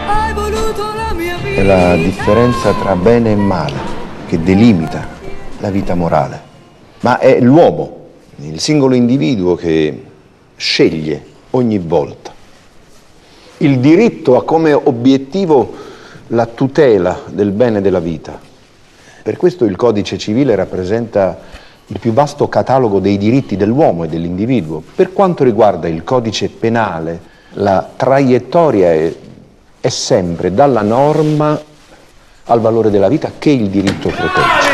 È la differenza tra bene e male che delimita la vita morale. Ma è l'uomo, il singolo individuo che sceglie ogni volta. Il diritto ha come obiettivo la tutela del bene della vita. Per questo il codice civile rappresenta il più vasto catalogo dei diritti dell'uomo e dell'individuo. Per quanto riguarda il codice penale, la traiettoria è sempre dalla norma al valore della vita che il diritto protegge.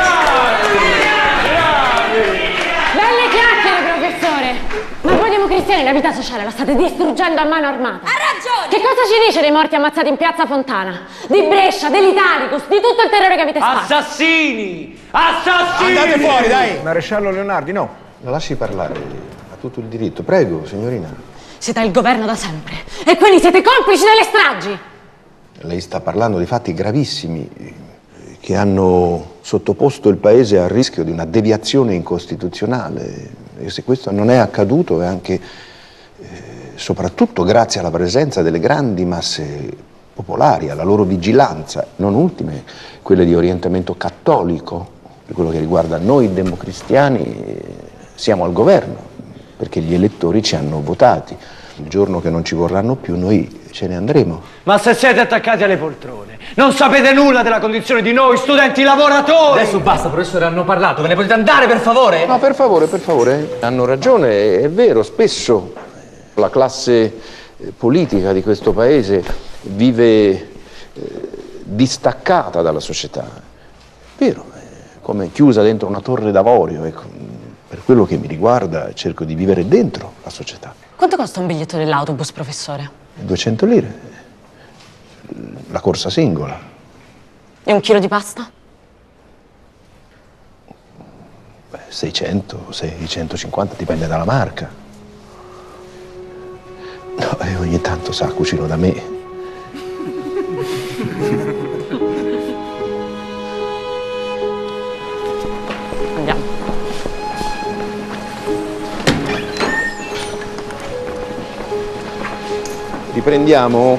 Belle chiacchiere, professore! Ma voi democristiani la vita sociale la state distruggendo a mano armata. Ha ragione! Che cosa ci dice dei morti ammazzati in piazza Fontana? Di Brescia, dell'Italicus, di tutto il terrore che avete fatto? Assassini! Assassini! Andate fuori, dai! Maresciallo Leonardi, no. La lasci parlare, ha tutto il diritto. Prego, signorina. Siete il governo da sempre e quindi siete complici delle stragi! Lei sta parlando di fatti gravissimi che hanno sottoposto il Paese al rischio di una deviazione incostituzionale. E se questo non è accaduto è anche soprattutto grazie alla presenza delle grandi masse popolari, alla loro vigilanza, non ultime quelle di orientamento cattolico. Per quello che riguarda noi democristiani siamo al governo perché gli elettori ci hanno votati. Il giorno che non ci vorranno più noi ce ne andremo. Ma se siete attaccati alle poltrone, non sapete nulla della condizione di noi studenti lavoratori! Adesso basta, professore, hanno parlato, ve ne potete andare per favore? No, per favore, hanno ragione, è vero, spesso la classe politica di questo paese vive distaccata dalla società. È vero, come chiusa dentro una torre d'avorio, ecco. Per quello che mi riguarda cerco di vivere dentro la società. Quanto costa un biglietto dell'autobus, professore? 200 lire, la corsa singola. E un chilo di pasta? 600, 650, dipende dalla marca. No, e ogni tanto sa, cucino da me. Andiamo. Riprendiamo,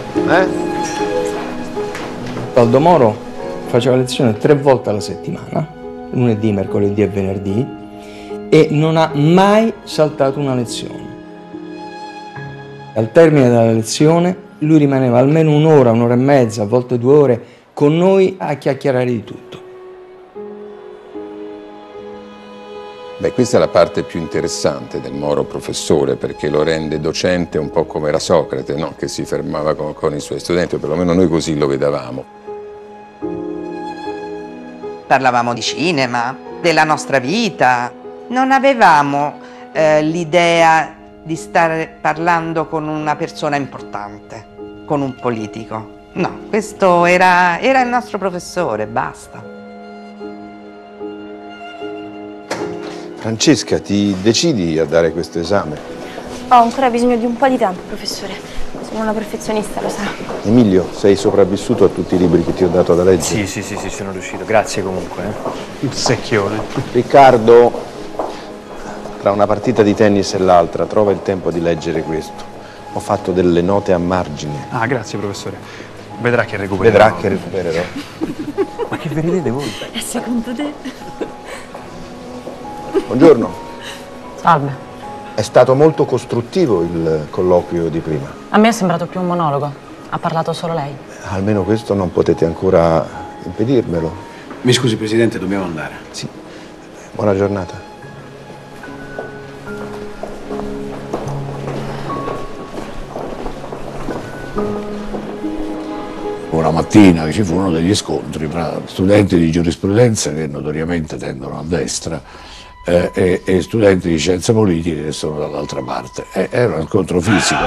Aldo Moro faceva lezione 3 volte alla settimana, lunedì, mercoledì e venerdì, e non ha mai saltato una lezione. Al termine della lezione lui rimaneva almeno un'ora, un'ora e mezza, a volte 2 ore, con noi a chiacchierare di tutto. Beh, questa è la parte più interessante del Moro professore, perché lo rende docente un po' come era Socrate, no? Che si fermava con i suoi studenti, o perlomeno noi così lo vedevamo. Parlavamo di cinema, della nostra vita. Non avevamo l'idea di stare parlando con una persona importante, con un politico. No, questo era il nostro professore, basta. Francesca, ti decidi a dare questo esame? Ho ancora bisogno di un po' di tempo, professore. Sono una perfezionista, lo sa. Emilio, sei sopravvissuto a tutti i libri che ti ho dato da leggere? Sì, sono riuscito. Grazie comunque. Il secchione. Riccardo, tra una partita di tennis e l'altra, trova il tempo di leggere questo. Ho fatto delle note a margine. Ah, grazie professore. Vedrà che recupererò. Vedrà che recupererò. Ma che ve ne dite voi? Secondo te? Buongiorno. Salve. È stato molto costruttivo il colloquio di prima. A me è sembrato più un monologo. Ha parlato solo lei. Almeno questo non potete ancora impedirmelo. Mi scusi, Presidente, dobbiamo andare. Sì. Buona giornata. Una mattina ci furono degli scontri tra studenti di giurisprudenza che notoriamente tendono a destra e studenti di scienze politiche che sono dall'altra parte. Era un scontro fisico.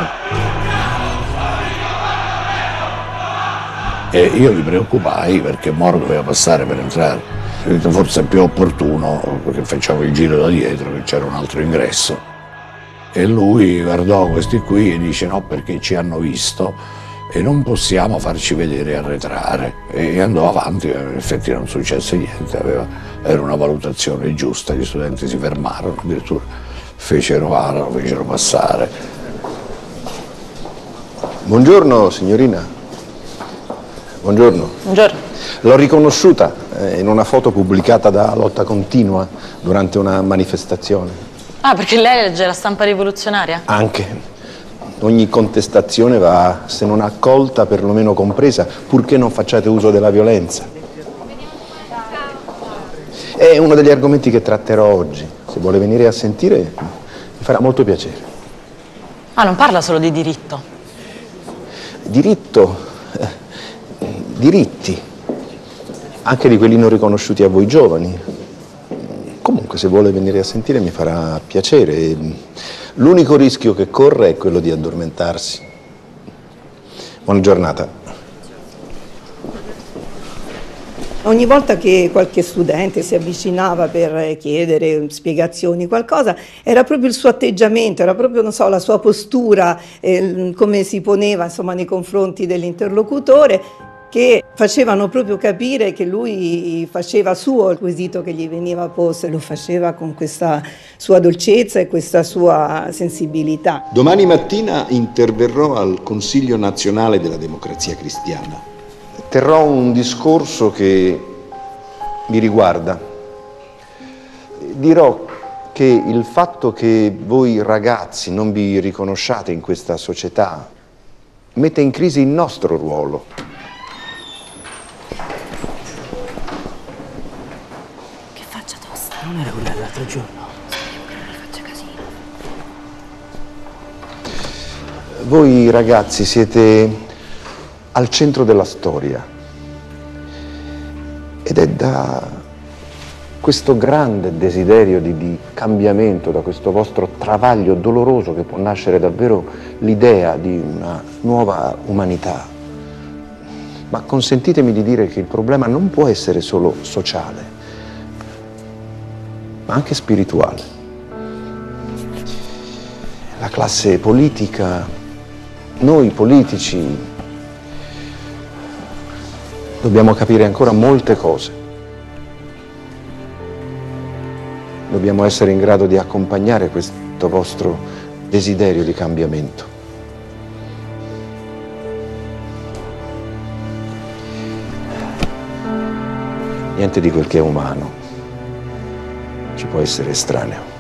E io mi preoccupai perché Moro doveva passare per entrare. Ho detto forse è più opportuno perché facciamo il giro da dietro, che c'era un altro ingresso. E lui guardò questi qui e dice no, perché ci hanno visto e non possiamo farci vedere e arretrare. E andò avanti, in effetti non successe niente, era una valutazione giusta, gli studenti si fermarono, addirittura fecero passare. Buongiorno signorina. Buongiorno. Buongiorno. L'ho riconosciuta in una foto pubblicata da Lotta Continua durante una manifestazione. Ah, perché lei legge la stampa rivoluzionaria? Anche. Ogni contestazione va, se non accolta, perlomeno compresa, purché non facciate uso della violenza. È uno degli argomenti che tratterò oggi. Se vuole venire a sentire, mi farà molto piacere. Ah, non parla solo di diritto. Diritto, diritti, anche di quelli non riconosciuti a voi giovani. Comunque, se vuole venire a sentire, mi farà piacere. L'unico rischio che corre è quello di addormentarsi. Buona giornata. Ogni volta che qualche studente si avvicinava per chiedere spiegazioni, qualcosa, era proprio il suo atteggiamento, era proprio, non so, la sua postura, come si poneva, insomma, nei confronti dell'interlocutore, che facevano proprio capire che lui faceva suo il quesito che gli veniva posto e lo faceva con questa sua dolcezza e questa sua sensibilità. Domani mattina interverrò al Consiglio Nazionale della Democrazia Cristiana. Terrò un discorso che mi riguarda. Dirò che il fatto che voi ragazzi non vi riconosciate in questa società mette in crisi il nostro ruolo. Che faccia tosta. Non era quella dell'altro giorno? Speriamo che non mi faccia casino. Voi ragazzi siete al centro della storia ed è da questo grande desiderio di cambiamento, da questo vostro travaglio doloroso che può nascere davvero l'idea di una nuova umanità. Ma consentitemi di dire che il problema non può essere solo sociale, ma anche spirituale. La classe politica, noi politici, dobbiamo capire ancora molte cose. Dobbiamo essere in grado di accompagnare questo vostro desiderio di cambiamento. Niente di quel che è umano ci può essere estraneo.